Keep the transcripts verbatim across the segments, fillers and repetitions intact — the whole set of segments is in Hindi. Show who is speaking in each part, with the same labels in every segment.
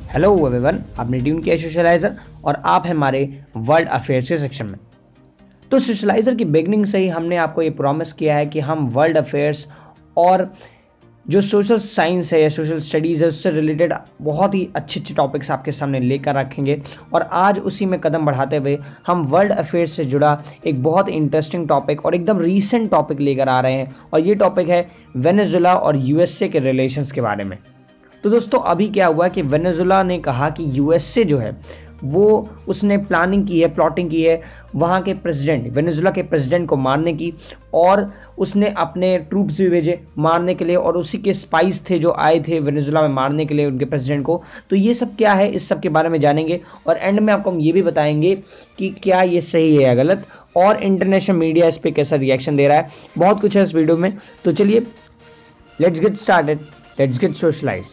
Speaker 1: हेलो एवरीवन, आपने ट्यून किया सोशलाइजर और आप हैं हमारे वर्ल्ड अफेयर्स के सेक्शन में। तो सोशलाइजर की बिगनिंग से ही हमने आपको ये प्रॉमिस किया है कि हम वर्ल्ड अफेयर्स और जो सोशल साइंस है या सोशल स्टडीज़ है उससे रिलेटेड बहुत ही अच्छे अच्छे टॉपिक्स आपके सामने लेकर रखेंगे। और आज उसी में कदम बढ़ाते हुए हम वर्ल्ड अफेयर्स से जुड़ा एक बहुत इंटरेस्टिंग टॉपिक और एकदम रीसेंट टॉपिक लेकर आ रहे हैं, और ये टॉपिक है वेनेजुला और यूएसए के रिलेशंस के बारे में। तो दोस्तों, अभी क्या हुआ कि वेनेजुला ने कहा कि यूएसए जो है वो उसने प्लानिंग की है, प्लॉटिंग की है वहाँ के प्रेसिडेंट, वेनेजुला के प्रेसिडेंट को मारने की, और उसने अपने ट्रूप्स भी भेजे मारने के लिए, और उसी के स्पाइस थे जो आए थे वेनेजुला में मारने के लिए उनके प्रेसिडेंट को। तो ये सब क्या है, इस सब के बारे में जानेंगे, और एंड में आपको हम ये भी बताएंगे कि क्या ये सही है या गलत, और इंटरनेशनल मीडिया इस पर कैसा रिएक्शन दे रहा है। बहुत कुछ है इस वीडियो में, तो चलिए let's get started, let's get socialise.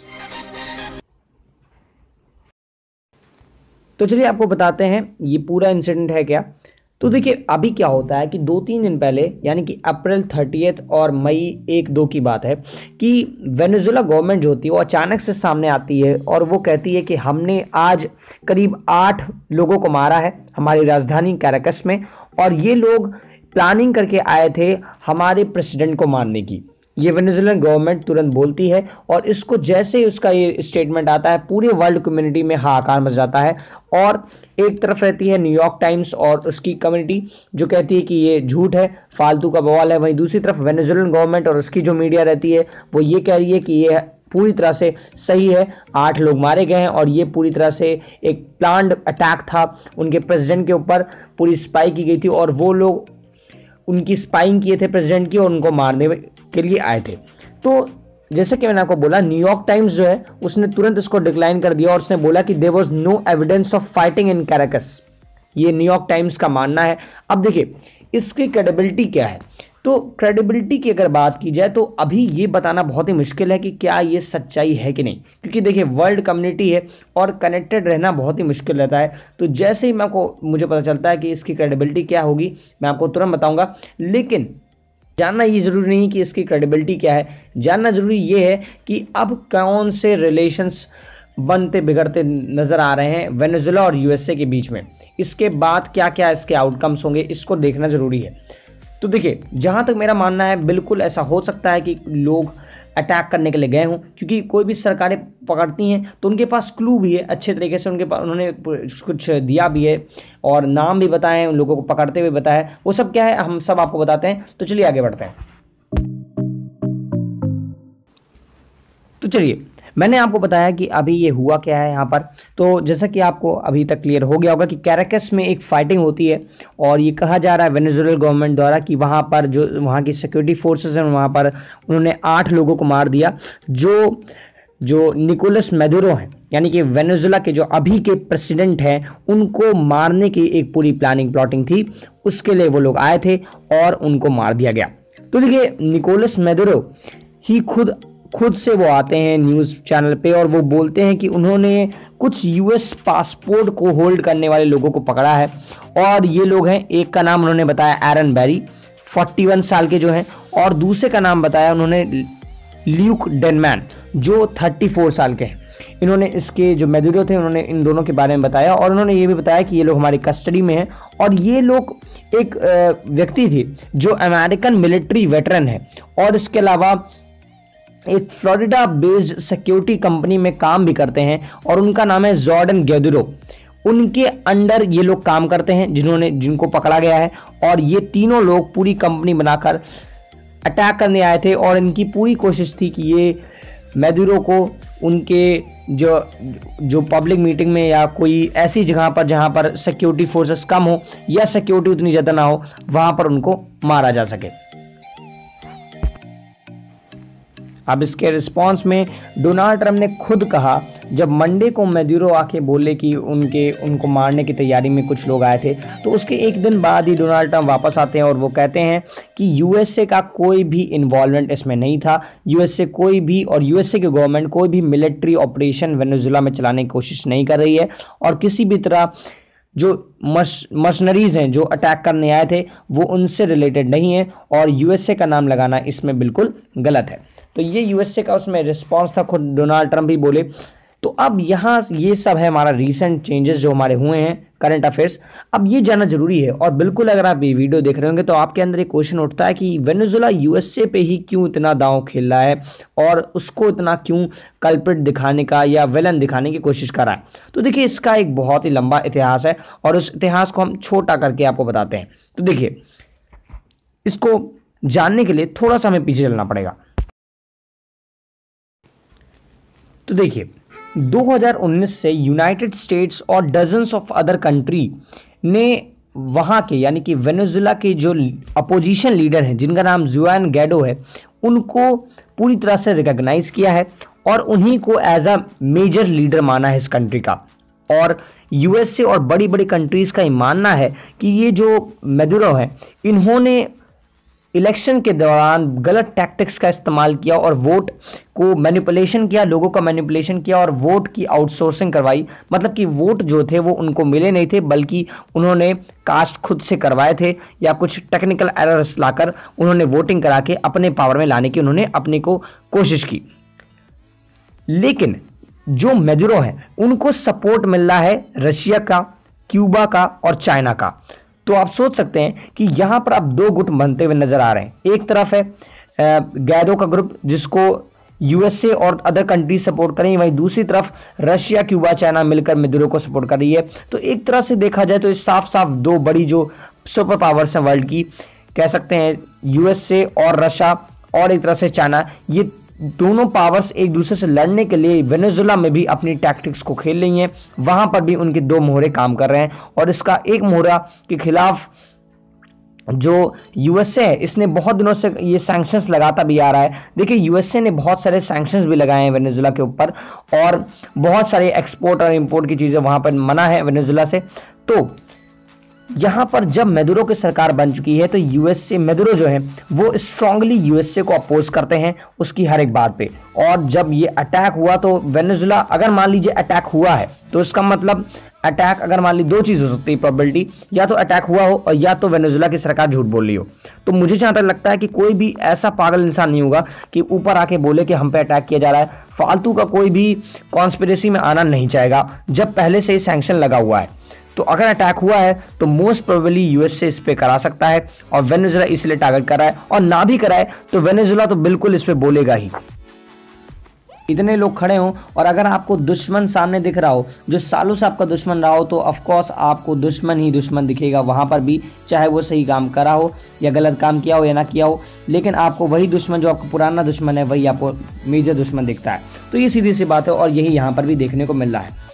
Speaker 1: तो चलिए आपको बताते हैं ये पूरा इंसिडेंट है क्या। तो देखिए, अभी क्या होता है कि दो तीन दिन पहले यानी कि अप्रैल थर्टियथ और मई एक दो की बात है कि वेनेजुला गवर्नमेंट जो होती है वो अचानक से सामने आती है और वो कहती है कि हमने आज करीब आठ लोगों को मारा है हमारी राजधानी कैराकस में, और ये लोग प्लानिंग करके आए थे हमारे प्रेसिडेंट को मारने की। ये वेनेजुएलन गवर्नमेंट तुरंत बोलती है, और इसको जैसे ही उसका ये स्टेटमेंट आता है पूरे वर्ल्ड कम्युनिटी में हाहाकार मच जाता है। और एक तरफ रहती है न्यूयॉर्क टाइम्स और उसकी कम्युनिटी जो कहती है कि ये झूठ है, फालतू का बवाल है। वहीं दूसरी तरफ वेनेजुएलन गवर्नमेंट और उसकी जो मीडिया रहती है वो ये कह रही है कि ये पूरी तरह से सही है, आठ लोग मारे गए हैं और ये पूरी तरह से एक प्लान्ड अटैक था उनके प्रेसिडेंट के ऊपर, पूरी स्पाई की गई थी और वो लोग उनकी स्पाइंग किए थे प्रेसिडेंट की और उनको मारने के लिए आए थे। तो जैसे कि मैंने आपको बोला, न्यूयॉर्क टाइम्स जो है उसने तुरंत इसको डिक्लाइन कर दिया और उसने बोला कि there was no evidence of fighting in Caracas. ये न्यूयॉर्क टाइम्स का मानना है। अब देखिए इसकी क्रेडिबिलिटी क्या है। तो क्रेडिबिलिटी की अगर बात की जाए तो अभी ये बताना बहुत ही मुश्किल है कि क्या ये सच्चाई है कि नहीं, क्योंकि देखिए वर्ल्ड कम्युनिटी है और कनेक्टेड रहना बहुत ही मुश्किल रहता है। तो जैसे ही मैं आपको मुझे पता चलता है कि इसकी क्रेडिबिलिटी क्या होगी मैं आपको तुरंत बताऊंगा। लेकिन जानना ये ज़रूरी नहीं कि इसकी क्रेडिबिलिटी क्या है, जानना ज़रूरी ये है कि अब कौन से रिलेशंस बनते बिगड़ते नज़र आ रहे हैं वेनेजुएला और यूएसए के बीच में। इसके बाद क्या क्या इसके आउटकम्स होंगे इसको देखना ज़रूरी है। तो देखिए, जहाँ तक मेरा मानना है बिल्कुल ऐसा हो सकता है कि लोग अटैक करने के लिए गए हों, क्योंकि कोई भी सरकारें पकड़ती हैं तो उनके पास क्लू भी है अच्छे तरीके से, उनके पास उन्होंने कुछ दिया भी है और नाम भी बताए हैं, उन लोगों को पकड़ते हुए बताया। वो सब क्या है हम सब आपको बताते हैं। तो चलिए आगे बढ़ते हैं। तो चलिए, मैंने आपको बताया कि अभी ये हुआ क्या है यहाँ पर। तो जैसा कि आपको अभी तक क्लियर हो गया होगा कि कैराकस में एक फाइटिंग होती है, और ये कहा जा रहा है वेनेजुएलन गवर्नमेंट द्वारा कि वहाँ पर जो वहाँ की सिक्योरिटी फोर्सेस हैं वहाँ पर उन्होंने आठ लोगों को मार दिया। जो जो निकोलस मैदुरो हैं यानी कि वेनेजुएला के जो अभी के प्रेसिडेंट हैं उनको मारने की एक पूरी प्लानिंग प्लॉटिंग थी, उसके लिए वो लोग आए थे और उनको मार दिया गया। तो देखिए, निकोलस मैदुरो ही खुद खुद से वो आते हैं न्यूज़ चैनल पे और वो बोलते हैं कि उन्होंने कुछ यूएस पासपोर्ट को होल्ड करने वाले लोगों को पकड़ा है, और ये लोग हैं, एक का नाम उन्होंने बताया एरन बेरी, इकतालीस साल के जो हैं, और दूसरे का नाम बताया उन्होंने ल्यूक डेनमैन जो चौंतीस साल के हैं। इन्होंने इसके जो मैदुरो थे उन्होंने इन दोनों के बारे में बताया, और उन्होंने ये भी बताया कि ये लोग हमारी कस्टडी में हैं, और ये लोग एक व्यक्ति थे जो अमेरिकन मिलिट्री वेटरन है और इसके अलावा एक फ्लोरिडा बेस्ड सिक्योरिटी कंपनी में काम भी करते हैं, और उनका नाम है जॉर्डन गैदुरो। उनके अंडर ये लोग काम करते हैं जिन्होंने जिनको पकड़ा गया है, और ये तीनों लोग पूरी कंपनी बनाकर अटैक करने आए थे, और इनकी पूरी कोशिश थी कि ये मैदुरो को उनके जो जो पब्लिक मीटिंग में या कोई ऐसी जगह पर जहां पर सिक्योरिटी फोर्सेस कम हो या सिक्योरिटी उतनी ज़्यादा ना हो वहां पर उनको मारा जा सके। अब इसके रिस्पांस में डोनाल्ड ट्रंप ने खुद कहा, जब मंडे को मैदुरो आके बोले कि उनके उनको मारने की तैयारी में कुछ लोग आए थे, तो उसके एक दिन बाद ही डोनाल्ड ट्रंप वापस आते हैं और वो कहते हैं कि यूएसए का कोई भी इन्वॉल्वमेंट इसमें नहीं था। यूएसए कोई भी और यूएसए की गवर्नमेंट कोई भी मिलिट्री ऑपरेशन वेनेजुएला में चलाने की कोशिश नहीं कर रही है, और किसी भी तरह जो मश मशनरीज हैं जो अटैक करने आए थे वो उनसे रिलेटेड नहीं है, और यूएसए का नाम लगाना इसमें बिल्कुल गलत है। तो ये यूएसए का उसमें रिस्पांस था, खुद डोनाल्ड ट्रंप भी बोले तो अब यहाँ ये सब है हमारा रीसेंट चेंजेस जो हमारे हुए हैं करंट अफेयर्स। अब ये जानना जरूरी है, और बिल्कुल अगर आप ये वीडियो देख रहे होंगे तो आपके अंदर एक क्वेश्चन उठता है कि वेनेजुएला यूएसए पे ही क्यों इतना दांव खेल रहा है और उसको इतना क्यों कल्प्रिट दिखाने का या विलन दिखाने की कोशिश कर रहा है। तो देखिए इसका एक बहुत ही लंबा इतिहास है और उस इतिहास को हम छोटा करके आपको बताते हैं। तो देखिए इसको जानने के लिए थोड़ा सा हमें पीछे चलना पड़ेगा। तो देखिए दो हज़ार उन्नीस से यूनाइटेड स्टेट्स और डजन्स ऑफ अदर कंट्री ने वहाँ के यानी कि वेनेजुएला के जो अपोजिशन लीडर हैं जिनका नाम जुआन गैडो है उनको पूरी तरह से रिकॉग्नाइज किया है और उन्हीं को एज अ मेजर लीडर माना है इस कंट्री का। और यूएसए और बड़ी बड़ी कंट्रीज़ का ये मानना है कि ये जो मेदुरो है इन्होंने इलेक्शन के दौरान गलत टैक्टिक्स का इस्तेमाल किया और वोट को मैनिपुलेशन किया, लोगों का मैनिपुलेशन किया और वोट की आउटसोर्सिंग करवाई। मतलब कि वोट जो थे वो उनको मिले नहीं थे बल्कि उन्होंने कास्ट खुद से करवाए थे या कुछ टेक्निकल एरर्स लाकर उन्होंने वोटिंग करा के अपने पावर में लाने की उन्होंने अपने को कोशिश की। लेकिन जो मेदुरो हैं उनको सपोर्ट मिल रहा है रशिया का, क्यूबा का और चाइना का। तो आप सोच सकते हैं कि यहां पर अब दो गुट बनते हुए नजर आ रहे हैं। एक तरफ है गैडो का ग्रुप जिसको यूएसए और अदर कंट्री सपोर्ट करें, वहीं दूसरी तरफ रशिया, क्यूबा, चाइना मिलकर मेदुरो को सपोर्ट कर रही है। तो एक तरह से देखा जाए तो इस साफ साफ दो बड़ी जो सुपर पावर्स हैं वर्ल्ड की, कह सकते हैं यूएसए और रशिया और एक तरह से चाइना, ये दोनों पावर्स एक दूसरे से लड़ने के लिए वेनेजुएला में भी अपनी टैक्टिक्स को खेल रही हैं। वहां पर भी उनके दो मोहरे काम कर रहे हैं और इसका एक मोहरा के खिलाफ जो यूएसए है इसने बहुत दिनों से ये सैंक्शंस लगाता भी आ रहा है। देखिए यूएसए ने बहुत सारे सैंक्शंस भी लगाए हैं वेनेजुएला के ऊपर और बहुत सारे एक्सपोर्ट और इंपोर्ट की चीज़ें वहाँ पर मना है वेनेजुएला से। तो यहाँ पर जब मेदुरो की सरकार बन चुकी है तो यूएसए, मेदुरो जो है वो स्ट्रांगली यूएसए को अपोज करते हैं उसकी हर एक बात पे। और जब ये अटैक हुआ तो वेनेजुएला, अगर मान लीजिए अटैक हुआ है तो इसका मतलब अटैक, अगर मान ली दो चीज़ हो सकती है प्रोबेबिलिटी, या तो अटैक हुआ हो और या तो वेनेजुएला की सरकार झूठ बोल रही हो। तो मुझे जहाँ तक लगता है कि कोई भी ऐसा पागल इंसान नहीं होगा कि ऊपर आके बोले कि हम पे अटैक किया जा रहा है। फालतू का कोई भी कॉन्स्पिरेसी में आना नहीं चाहेगा जब पहले से ही सैंक्शन लगा हुआ है। तो अगर अटैक हुआ है तो मोस्ट प्रोबेबली यूएसए इस पे करा सकता है और वेनेजुएला इसलिए टारगेट कर रहा है, और ना भी कराए तो वेनेजुएला तो बिल्कुल इस पे बोलेगा ही। इतने लोग खड़े हों और अगर आपको दुश्मन सामने दिख रहा हो जो सालों से आपका दुश्मन रहा हो तो ऑफकोर्स आपको दुश्मन ही दुश्मन दिखेगा वहां पर भी, चाहे वो सही काम करा हो या गलत काम किया हो या ना किया हो। लेकिन आपको वही दुश्मन जो आपका पुराना दुश्मन है वही आपको मेजर दुश्मन दिखता है। तो ये सीधी सी बात है और यही यहाँ पर भी देखने को मिल रहा है।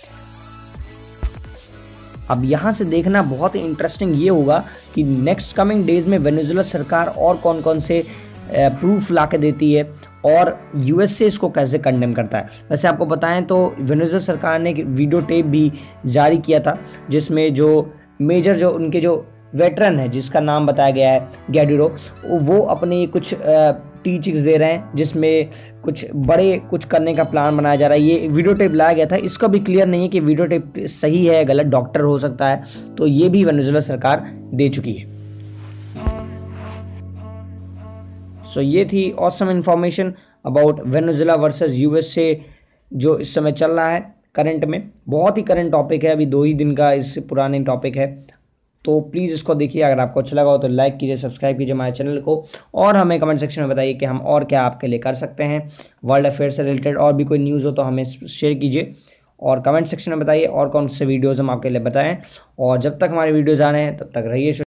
Speaker 1: अब यहाँ से देखना बहुत ही इंटरेस्टिंग ये होगा कि नेक्स्ट कमिंग डेज में वेनेजुएला सरकार और कौन कौन से प्रूफ ला के देती है और यूएसए इसको कैसे कंडेम करता है। वैसे आपको बताएं तो वेनेजुएला सरकार ने एक वीडियो टेप भी जारी किया था जिसमें जो मेजर जो उनके जो वेटरन है जिसका नाम बताया गया है गैडुरो, वो अपने कुछ टीचिंग्स दे रहे हैं जिसमें कुछ बड़े कुछ करने का प्लान बनाया जा रहा है। ये वीडियो टेप लाया गया था, इसका भी क्लियर नहीं है कि वीडियो टेप सही है गलत, डॉक्टर हो सकता है। तो ये भी वेनेजुएला सरकार दे चुकी है। सो so, ये थी awesome information about Venezuela versus USA जो इस समय चल रहा है करंट में। बहुत ही करंट टॉपिक है, अभी दो ही दिन का इससे पुराने टॉपिक है। तो प्लीज़ इसको देखिए, अगर आपको अच्छा लगा हो तो लाइक कीजिए, सब्सक्राइब कीजिए हमारे चैनल को और हमें कमेंट सेक्शन में बताइए कि हम और क्या आपके लिए कर सकते हैं। वर्ल्ड अफेयर से रिलेटेड और भी कोई न्यूज़ हो तो हमें शेयर कीजिए और कमेंट सेक्शन में बताइए और कौन से वीडियोज़ हम आपके लिए बताएं। और जब तक हमारे वीडियोज़ आ रहे हैं तब तक रहिए